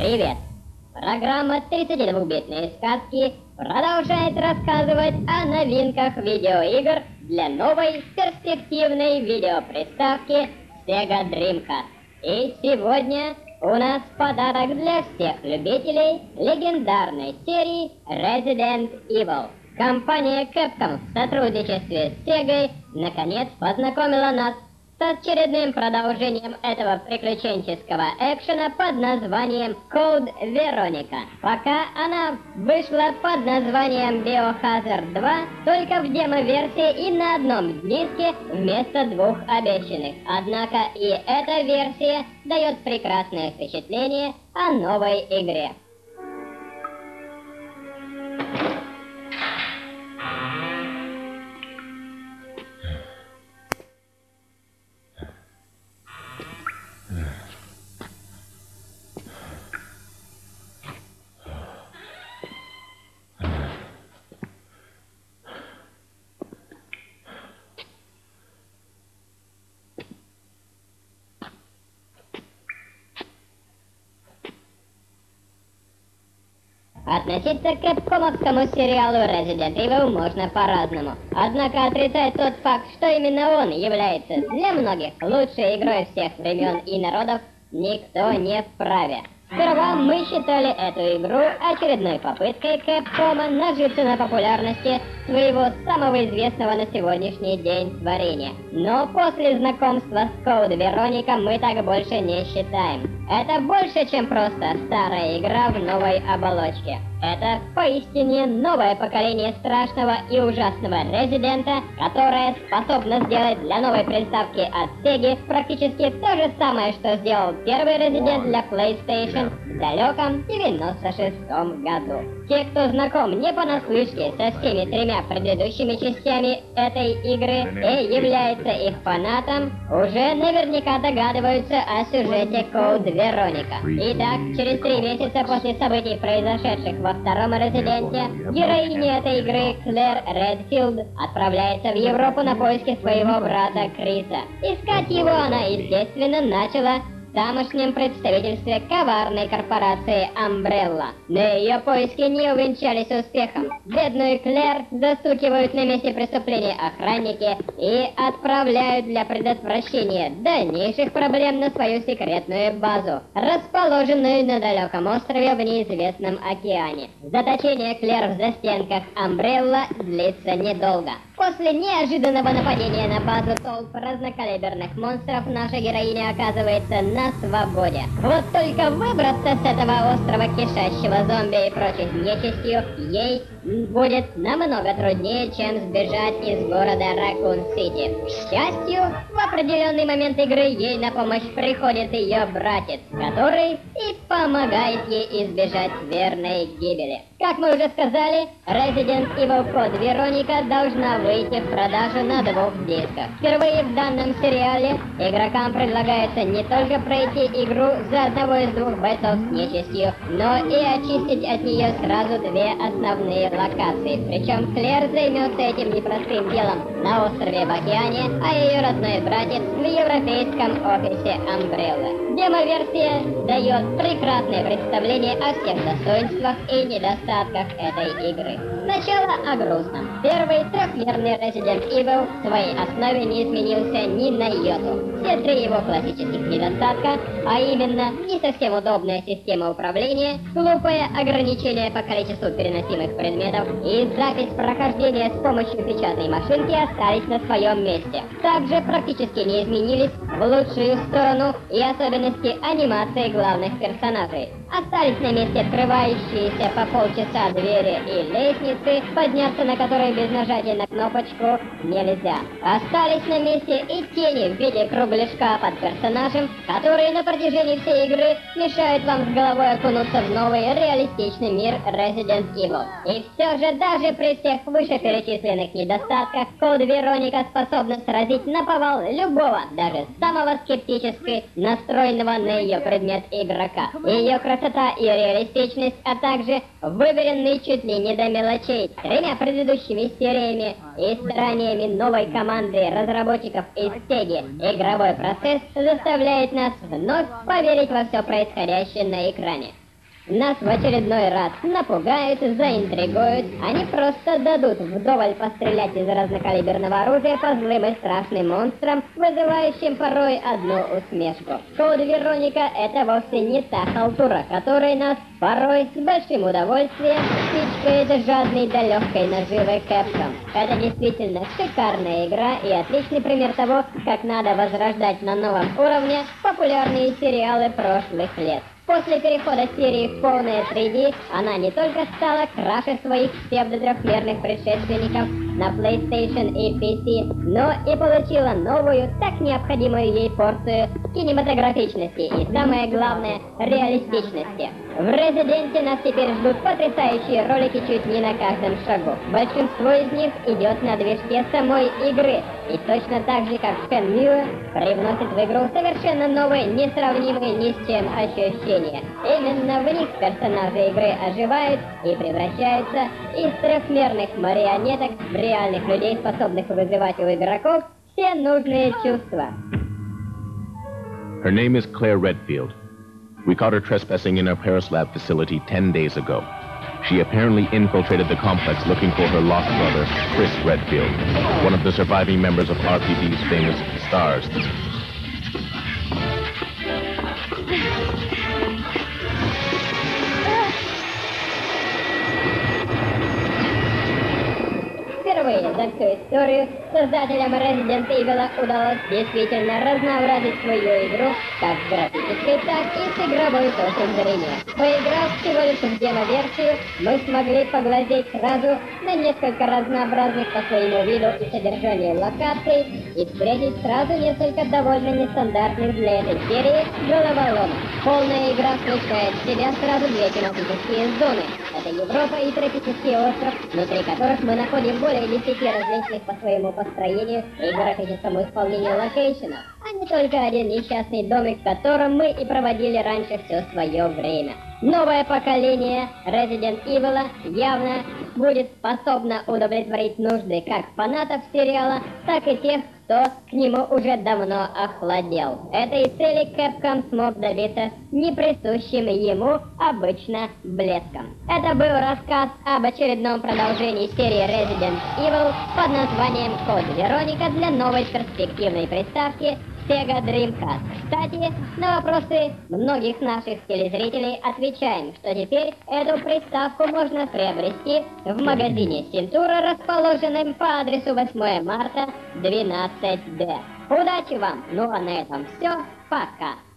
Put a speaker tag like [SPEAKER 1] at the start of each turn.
[SPEAKER 1] Привет! Программа 32-битные сказки продолжает рассказывать о новинках видеоигр для новой перспективной видеоприставки Sega Dreamcast. И сегодня у нас подарок для всех любителей легендарной серии Resident Evil. Компания Capcom в сотрудничестве с Sega наконец познакомила нас с очередным продолжением этого приключенческого экшена под названием Code Veronica. Пока она вышла под названием Biohazard 2 только в демо-версии и на одном диске вместо двух обещанных. Однако и эта версия дает прекрасное впечатление о новой игре. Относиться к кэпкомовскому сериалу Resident Evil можно по-разному. Однако отрицать тот факт, что именно он является для многих лучшей игрой всех времен и народов, никто не вправе. Сперва мы считали эту игру очередной попыткой Кэпкома нажиться на популярности своего самого известного на сегодняшний день творения. Но после знакомства с Code Veronica мы так больше не считаем. Это больше, чем просто старая игра в новой оболочке. Это поистине новое поколение страшного и ужасного Резидента, которое способно сделать для новой приставки от Sega практически то же самое, что сделал первый Resident для PlayStation в далеком 96-м году. Те, кто знаком не понаслышке со всеми тремя предыдущими частями этой игры и является их фанатом, уже наверняка догадываются о сюжете Code Veronica. Итак, через 3 месяца после событий, произошедших во втором Резиденте, героиня этой игры Клэр Редфилд отправляется в Европу на поиски своего брата Криса. Искать его она, естественно, начала в тамошнем представительстве коварной корпорации Umbrella. Но ее поиски не увенчались успехом. Бедную Клэр застукивают на месте преступления охранники и отправляют для предотвращения дальнейших проблем на свою секретную базу, расположенную на далеком острове в неизвестном океане. Заточение Клэр в застенках Umbrella длится недолго. После неожиданного нападения на базу толп разнокалиберных монстров наша героиня оказывается на свободе. Вот только выбраться с этого острова, кишащего зомби и прочей нечистью, ей будет намного труднее, чем сбежать из города Ракун-Сити. К счастью, в определенный момент игры ей на помощь приходит ее братец, который и помогает ей избежать верной гибели. Как мы уже сказали, Resident Evil Code Veronica должна выйти в продажу на 2 дисках. Впервые в данном сериале игрокам предлагается не только пройти игру за одного из 2 бойцов с нечистью, но и очистить от нее сразу 2 основные локации. Причем Клэр займется этим непростым делом на острове в океане, а ее родной братец в европейском офисе Umbrella. Демо-версия дает прекрасное представление о всех достоинствах и недостатках этой игры. Сначала о грустном. Первый трехмерный Resident Evil в своей основе не изменился ни на йоту. Все 3 его классических недостатка, а именно не совсем удобная система управления, глупое ограничение по количеству переносимых предметов и запись прохождения с помощью печатной машинки остались на своем месте. Также практически не изменились в лучшую сторону и особенности анимации главных персонажей. Остались на месте открывающиеся по полчаса двери и лестницы, подняться на которые без нажатия на кнопочку нельзя. Остались на месте и тени в виде кругляшка под персонажем, которые на протяжении всей игры мешают вам с головой окунуться в новый реалистичный мир Resident Evil. И все же даже при всех вышеперечисленных недостатках Code Veronica способна сразить наповал любого, даже самого скептически настроенного на ее предмет игрока. Ее красота и реалистичность, а также выверенный чуть ли не до мелочей 3 предыдущими сериями и стараниями новой команды разработчиков из Sega, игровой процесс заставляет нас вновь поверить во все происходящее на экране. Нас в очередной раз напугают, заинтригуют, они просто дадут вдоволь пострелять из разнокалиберного оружия по злым и страшным монстрам, вызывающим порой одну усмешку. Код Вероника — это вовсе не та халтура, которой нас порой с большим удовольствием пичкает жадный до легкой наживы Capcom. Это действительно шикарная игра и отличный пример того, как надо возрождать на новом уровне популярные сериалы прошлых лет. После перехода серии в полное 3D, она не только стала краше своих псевдотрехмерных предшественников на PlayStation и PC, но и получила новую, так необходимую ей порцию кинематографичности и, самое главное, реалистичности. В Резиденте нас теперь ждут потрясающие ролики чуть не на каждом шагу. Большинство из них идет на движке самой игры, и точно так же, как Shenmue, привносит в игру совершенно новые, несравнимые ни с чем ощущения. Именно в них персонажи игры оживают и превращаются из трехмерных марионеток в реальных людей, способных вызывать у игроков все нужные чувства.
[SPEAKER 2] Her name is Claire Redfield. We caught her trespassing in our Paris lab facility 10 days ago. She apparently infiltrated the complex looking for her lost brother, Chris Redfield, one of the surviving members of RPD's famous STARS.
[SPEAKER 1] Впервые за всю историю создателям Resident Evil удалось действительно разнообразить свою игру как с графической, так и с игровой точки зрения. Поиграв всего лишь в демо-версию, мы смогли поглазеть сразу на несколько разнообразных по своему виду и содержанию локаций и встретить сразу несколько довольно нестандартных для этой серии головоломок. Полная игра включает в себя сразу две тематические зоны. Это Европа и тропический остров, внутри которых мы находим более 10 различных по своему построению и графическому исполнению локейшенов, а не только один несчастный домик, в котором мы и проводили раньше все свое время. Новое поколение Resident Evil явно будет способно удовлетворить нужды как фанатов сериала, так и тех, кто к нему уже давно охладел. Этой цели Capcom смог добиться неприсущим ему обычно блеском. Это был рассказ об очередном продолжении серии Resident Evil под названием Код Вероника для новой перспективной приставки Sega Dreamcast. Кстати, на вопросы многих наших телезрителей отвечаем, что теперь эту приставку можно приобрести в магазине Синтура, расположенном по адресу 8 марта 12D. Удачи вам! Ну а на этом все. Пока!